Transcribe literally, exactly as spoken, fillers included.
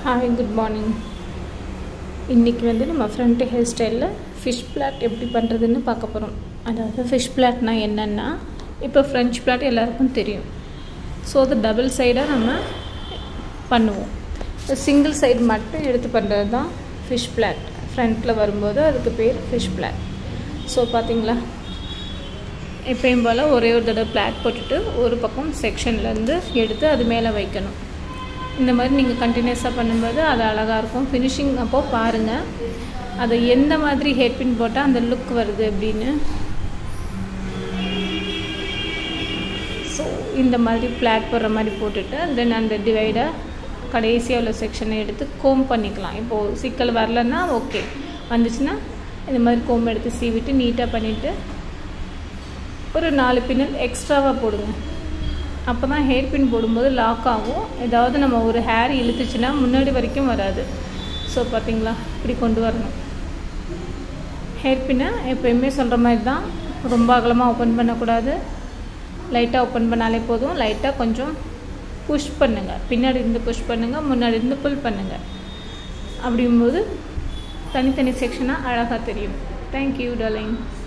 Hi, good morning. இன்னைக்கு வந்து நம்ம front hair style fish plait எப்படி பண்றதுன்னு பார்க்க போறோம். அதாவது fish plaitனா என்னன்னா இப்போ French plait எல்லாருக்கும் தெரியும். சோ அது டபுள் சைடா நம்ம பண்ணுவோம். சிங்கிள் சைடு மட்டும் எடுத்து பண்றது தான் fish plait. ஃப்ரண்ட்ல வரும்போது அதுக்கு பேர் fish plait. சோ பாத்தீங்களா? எப்பவும் போல ஒரே ஒரு தடவை plait போட்டுட்டு ஒரு பக்கம் செக்ஷன்ல இருந்து எடுத்து அது மேல வைக்கணும். இந்த மாதிரி நீங்க கண்டினியூஸா பண்ணும்போது அது அழகா இருக்கும். ஃபினிஷிங் அப்போ பாருங்க அது எந்த மாதிரி ஹேர் பின் போட்டா அந்த லுக் வருது அப்படினு. சோ இந்த மாதிரி பிளாட் போற மாதிரி போட்டுட்டு தென் அந்த டிவைடர் கடைசியா உள்ள செக்ஷனை எடுத்து கோம் பண்ணிக்கலாம். இப்போ சிக்கல் வரலனா ஓகே. வந்துச்சுனா இந்த மாதிரி கோம் எடுத்து சீவிட்டு நீட்டா பண்ணிட்டு ஒரு நாலு பின்னல் எக்ஸ்ட்ராவா போடுங்க. அப்பதான் ஹேர் பின் போடும்போது லாக் ஆகும். ஏதாவது நம்ம ஒரு ஹேர் இழுத்துச்சுனா முன்னாடி வரைக்கும் வராது. சோ பாத்தீங்களா இப்படி கொண்டு வரணும். ஹேர் பின்னை எப்பவுமே சொல்ற மாதிரி தான் ரொம்ப அகலமா ஓபன் பண்ண கூடாது. லைட்டா ஓபன் பண்ணாலே போதும். லைட்டா கொஞ்சம் புஷ் பண்ணுங்க. பின்னாடி இருந்து புஷ் பண்ணுங்க, முன்னாடி இருந்து புல் பண்ணுங்க. அப்படிங்கும்போது தனித்தனி செக்ஷனா அழகா தெரியும். Thank you darling.